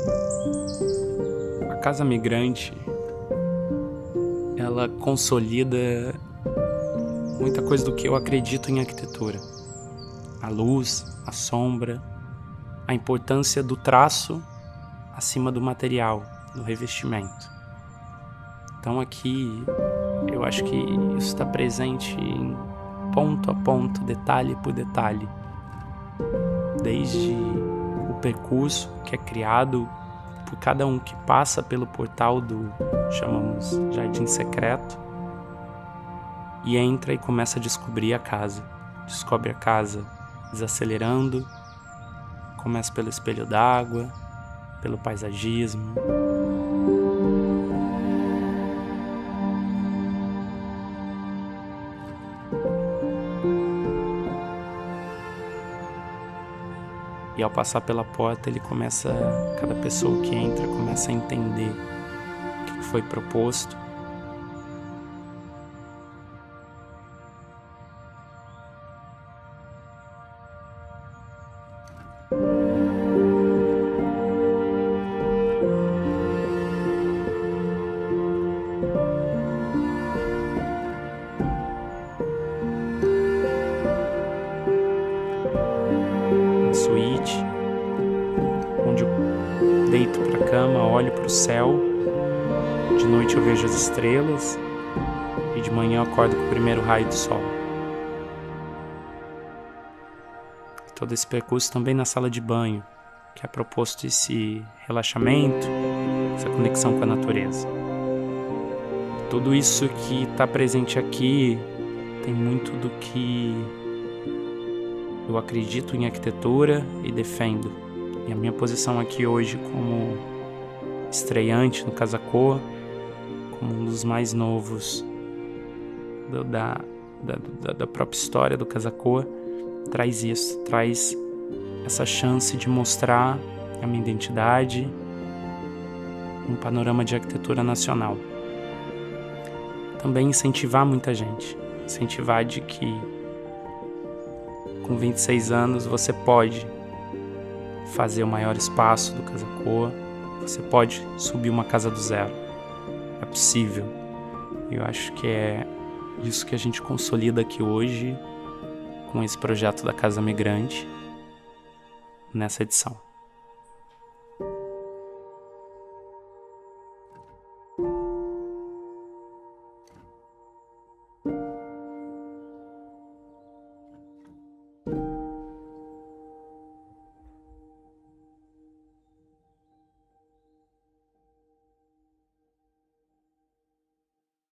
A Casa Migrante, ela consolida muita coisa do que eu acredito em arquitetura. A luz, a sombra, a importância do traço acima do material, do revestimento. Então aqui eu acho que isso está presente em ponto a ponto, detalhe por detalhe. Desde o percurso que é criado por cada um que passa pelo portal do, chamamos, Jardim Secreto, e entra e começa a descobrir a casa. Descobre a casa desacelerando, começa pelo espelho d'água, pelo paisagismo. E ao passar pela porta, cada pessoa que entra começa a entender o que foi proposto. Suíte, onde eu deito para a cama, olho para o céu, de noite eu vejo as estrelas e de manhã eu acordo com o primeiro raio do sol. Todo esse percurso também na sala de banho, que é proposto esse relaxamento, essa conexão com a natureza. Tudo isso que está presente aqui tem muito do que eu acredito em arquitetura e defendo. E a minha posição aqui hoje como estreante no Casa Cor, como um dos mais novos da própria história do Casa Cor, traz isso, traz essa chance de mostrar a minha identidade, um panorama de arquitetura nacional. Também incentivar muita gente, incentivar de que com 26 anos você pode fazer o maior espaço do Casa-Cor, você pode subir uma casa do zero. É possível. Eu acho que é isso que a gente consolida aqui hoje com esse projeto da Casa Migrante nessa edição.